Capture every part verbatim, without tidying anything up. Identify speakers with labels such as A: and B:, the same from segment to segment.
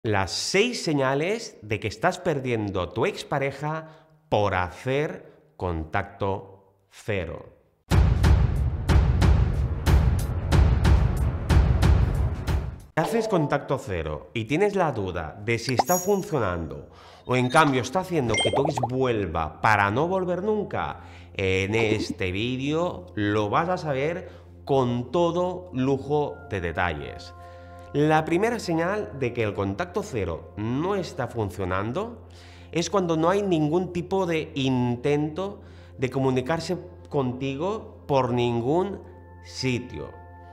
A: Las seis señales de que estás perdiendo tu expareja por hacer contacto cero. Si haces contacto cero y tienes la duda de si está funcionando o en cambio está haciendo que tu ex vuelva para no volver nunca, en este vídeo lo vas a saber con todo lujo de detalles. La primera señal de que el contacto cero no está funcionando es cuando no hay ningún tipo de intento de comunicarse contigo por ningún sitio.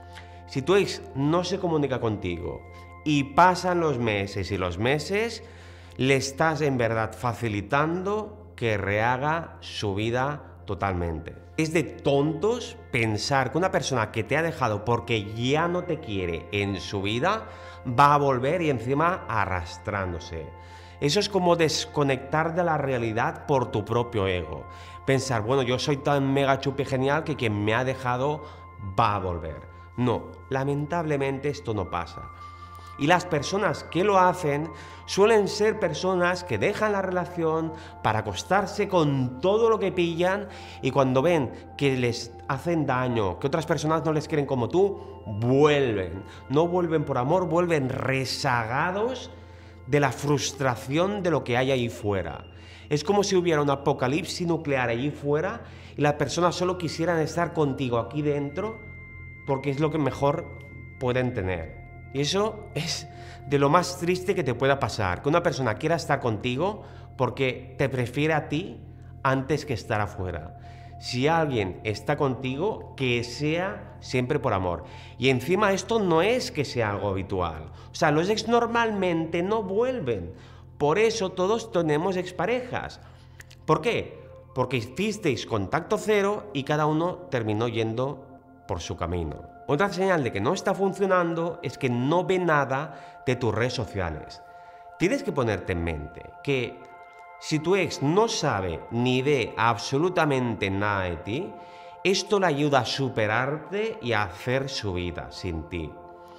A: Si tu ex no se comunica contigo y pasan los meses y los meses, le estás en verdad facilitando que rehaga su vida totalmente. Es de tontos pensar que una persona que te ha dejado porque ya no te quiere en su vida va a volver y encima arrastrándose. Eso es como desconectar de la realidad por tu propio ego. Pensar, bueno, yo soy tan mega chupi genial que quien me ha dejado va a volver. No, lamentablemente esto no pasa. Y las personas que lo hacen suelen ser personas que dejan la relación para acostarse con todo lo que pillan y cuando ven que les hacen daño, que otras personas no les quieren como tú, vuelven. No vuelven por amor, vuelven rezagados de la frustración de lo que hay ahí fuera. Es como si hubiera un apocalipsis nuclear allí fuera y las personas solo quisieran estar contigo aquí dentro porque es lo que mejor pueden tener. Y eso es de lo más triste que te pueda pasar, que una persona quiera estar contigo porque te prefiere a ti antes que estar afuera. Si alguien está contigo, que sea siempre por amor. Y encima esto no es que sea algo habitual. O sea, los ex normalmente no vuelven. Por eso todos tenemos exparejas. ¿Por qué? Porque hicisteis contacto cero y cada uno terminó yendo por su camino. Otra señal de que no está funcionando es que no ve nada de tus redes sociales. Tienes que ponerte en mente que si tu ex no sabe ni ve absolutamente nada de ti, esto le ayuda a superarte y a hacer su vida sin ti.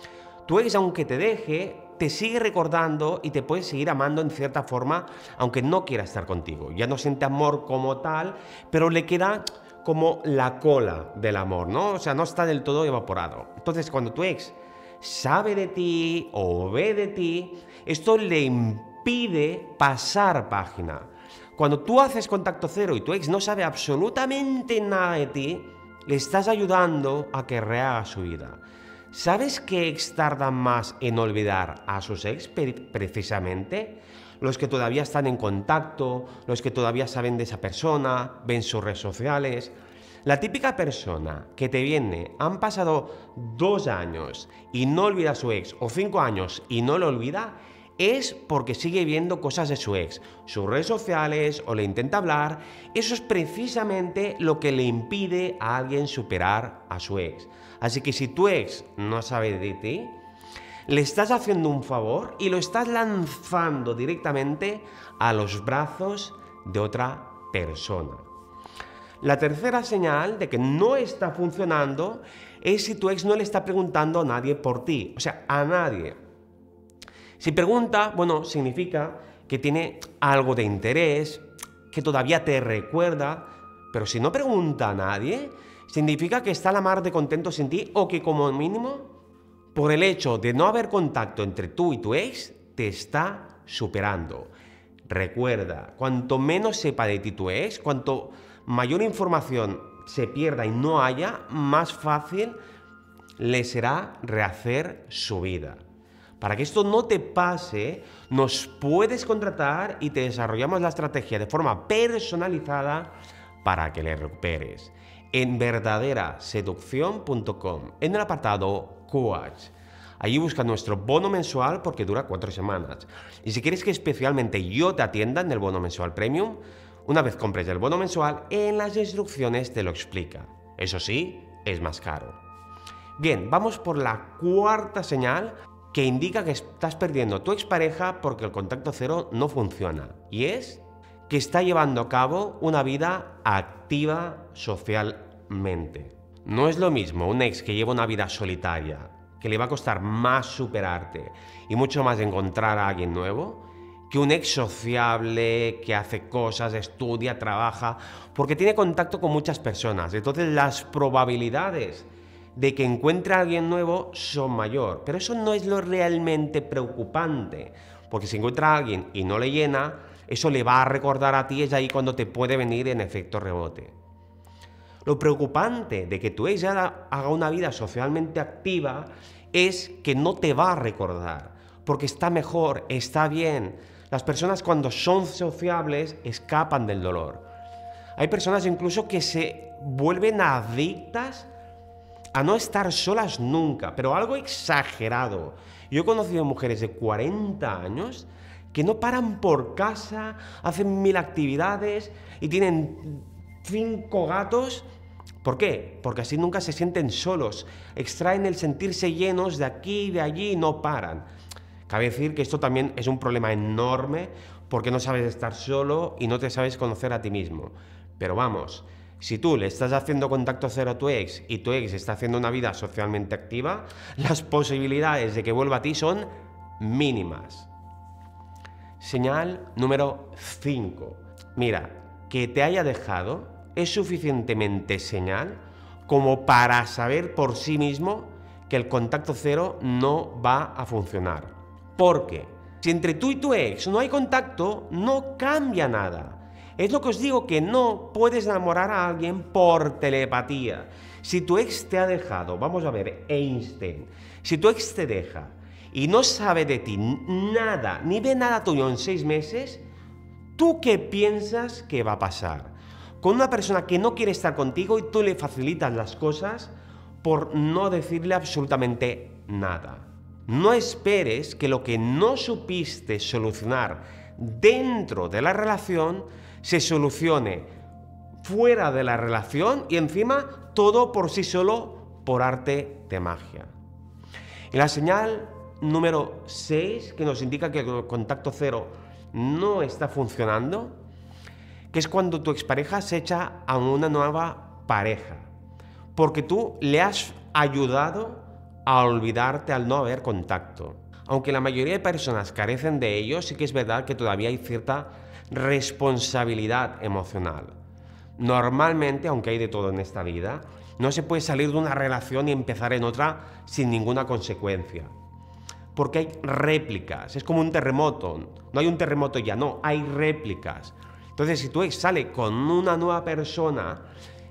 A: Tu ex, aunque te deje, te sigue recordando y te puede seguir amando en cierta forma, aunque no quiera estar contigo. Ya no siente amor como tal, pero le queda como la cola del amor, ¿no? O sea, no está del todo evaporado. Entonces, cuando tu ex sabe de ti o ve de ti, esto le impide pasar página. Cuando tú haces contacto cero y tu ex no sabe absolutamente nada de ti, le estás ayudando a que rehaga su vida. ¿Sabes qué ex tardan más en olvidar a sus ex precisamente? Los que todavía están en contacto, los que todavía saben de esa persona, ven sus redes sociales. La típica persona que te viene, han pasado dos años y no olvida a su ex, o cinco años y no lo olvida, es porque sigue viendo cosas de su ex, sus redes sociales o le intenta hablar. Eso es precisamente lo que le impide a alguien superar a su ex. Así que si tu ex no sabe de ti, le estás haciendo un favor y lo estás lanzando directamente a los brazos de otra persona. La tercera señal de que no está funcionando es si tu ex no le está preguntando a nadie por ti, o sea, a nadie. Si pregunta, bueno, significa que tiene algo de interés, que todavía te recuerda, pero si no pregunta a nadie, significa que está a la mar de contento sin ti o que como mínimo, por el hecho de no haber contacto entre tú y tu ex, te está superando. Recuerda, cuanto menos sepa de ti tu ex, cuanto mayor información se pierda y no haya, más fácil le será rehacer su vida. Para que esto no te pase, nos puedes contratar y te desarrollamos la estrategia de forma personalizada para que le recuperes. En verdadera seducción punto com, en el apartado Coach. Allí busca nuestro bono mensual porque dura cuatro semanas. Y si quieres que especialmente yo te atienda en el bono mensual premium, una vez compres el bono mensual, en las instrucciones te lo explica. Eso sí, es más caro. Bien, vamos por la cuarta señal que indica que estás perdiendo a tu expareja porque el contacto cero no funciona. Y es que está llevando a cabo una vida activa socialmente. No es lo mismo un ex que lleva una vida solitaria, que le va a costar más superarte y mucho más encontrar a alguien nuevo que un ex sociable que hace cosas, estudia, trabaja, porque tiene contacto con muchas personas. Entonces las probabilidades de que encuentre a alguien nuevo son mayor. Pero eso no es lo realmente preocupante, porque si encuentra a alguien y no le llena, eso le va a recordar a ti, es ahí cuando te puede venir en efecto rebote. Lo preocupante de que tu ex ya haga una vida socialmente activa es que no te va a recordar, porque está mejor, está bien. Las personas cuando son sociables escapan del dolor. Hay personas incluso que se vuelven adictas a no estar solas nunca, pero algo exagerado. Yo he conocido mujeres de cuarenta años que no paran por casa, hacen mil actividades y tienen cinco gatos. ¿Por qué? Porque así nunca se sienten solos, extraen el sentirse llenos de aquí y de allí y no paran. Cabe decir que esto también es un problema enorme porque no sabes estar solo y no te sabes conocer a ti mismo. Pero vamos, si tú le estás haciendo contacto cero a tu ex y tu ex está haciendo una vida socialmente activa, las posibilidades de que vuelva a ti son mínimas. Señal número cinco. Mira, que te haya dejado es suficientemente señal como para saber por sí mismo que el contacto cero no va a funcionar. Porque si entre tú y tu ex no hay contacto, no cambia nada. Es lo que os digo, que no puedes enamorar a alguien por telepatía. Si tu ex te ha dejado, vamos a ver, Einstein, si tu ex te deja y no sabe de ti nada, ni ve nada tuyo en seis meses, ¿tú qué piensas que va a pasar? Con una persona que no quiere estar contigo y tú le facilitas las cosas por no decirle absolutamente nada. No esperes que lo que no supiste solucionar dentro de la relación se solucione fuera de la relación y encima todo por sí solo por arte de magia. Y la señal número seis, que nos indica que el contacto cero no está funcionando, que es cuando tu expareja se echa a una nueva pareja, porque tú le has ayudado a olvidarte al no haber contacto. Aunque la mayoría de personas carecen de ello, sí que es verdad que todavía hay cierta responsabilidad emocional. Normalmente, aunque hay de todo en esta vida, no se puede salir de una relación y empezar en otra sin ninguna consecuencia. Porque hay réplicas, es como un terremoto. No hay un terremoto ya, no, hay réplicas. Entonces, si tu ex sale con una nueva persona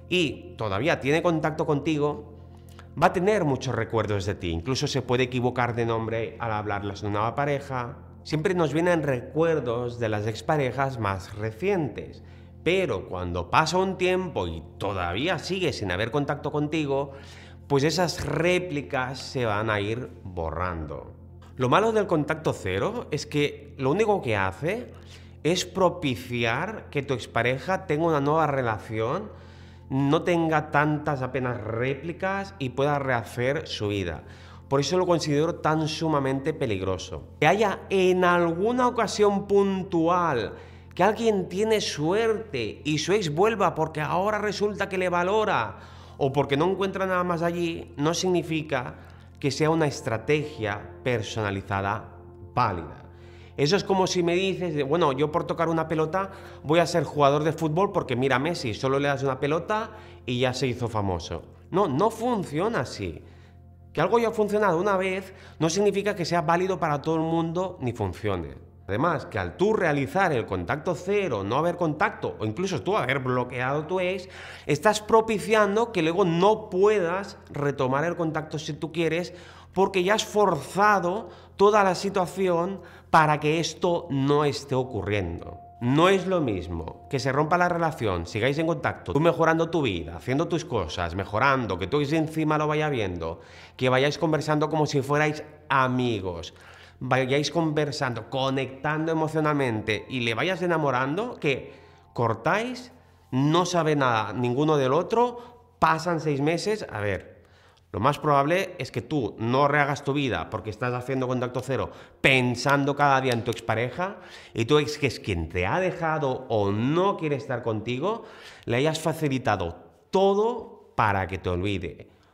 A: y todavía tiene contacto contigo, va a tener muchos recuerdos de ti, incluso se puede equivocar de nombre al hablarles de una nueva pareja. Siempre nos vienen recuerdos de las exparejas más recientes, pero cuando pasa un tiempo y todavía sigue sin haber contacto contigo, pues esas réplicas se van a ir borrando. Lo malo del contacto cero es que lo único que hace es propiciar que tu expareja tenga una nueva relación, no tenga tantas apenas réplicas y pueda rehacer su vida. Por eso lo considero tan sumamente peligroso. Que haya en alguna ocasión puntual que alguien tiene suerte y su ex vuelva porque ahora resulta que le valora o porque no encuentra nada más allí, no significa que sea una estrategia personalizada válida. Eso es como si me dices, bueno, yo por tocar una pelota voy a ser jugador de fútbol porque mira a Messi, solo le das una pelota y ya se hizo famoso. No, no funciona así. Que algo ya ha funcionado una vez no significa que sea válido para todo el mundo ni funcione. Además, que al tú realizar el contacto cero, no haber contacto o incluso tú haber bloqueado tu ex, estás propiciando que luego no puedas retomar el contacto si tú quieres porque ya has forzado toda la situación para que esto no esté ocurriendo. No es lo mismo que se rompa la relación, sigáis en contacto, tú mejorando tu vida, haciendo tus cosas, mejorando, que tú encima lo vaya viendo, que vayáis conversando como si fuerais amigos, vayáis conversando, conectando emocionalmente y le vayas enamorando, que cortáis, no sabe nada ninguno del otro, pasan seis meses, a ver, lo más probable es que tú no rehagas tu vida porque estás haciendo contacto cero pensando cada día en tu expareja y tu ex, que es quien te ha dejado o no quiere estar contigo, le hayas facilitado todo para que te olvide.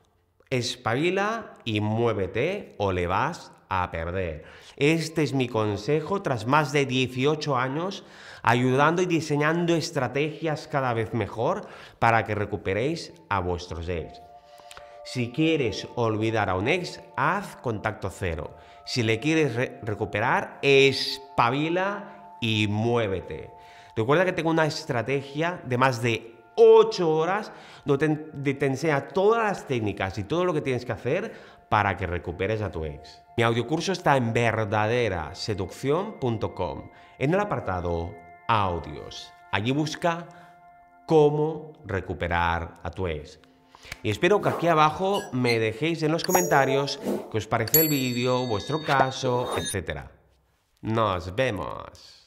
A: Espabila y muévete o le vas a perder. Este es mi consejo tras más de dieciocho años ayudando y diseñando estrategias cada vez mejor para que recuperéis a vuestros ex. Si quieres olvidar a un ex, haz contacto cero. Si le quieres re recuperar, espabila y muévete. Recuerda que tengo una estrategia de más de ocho horas donde te, te enseña todas las técnicas y todo lo que tienes que hacer para que recuperes a tu ex. Mi audiocurso está en verdadera seducción punto com, en el apartado audios. Allí busca cómo recuperar a tu ex. Y espero que aquí abajo me dejéis en los comentarios qué os parece el vídeo, vuestro caso, etcétera. Nos vemos.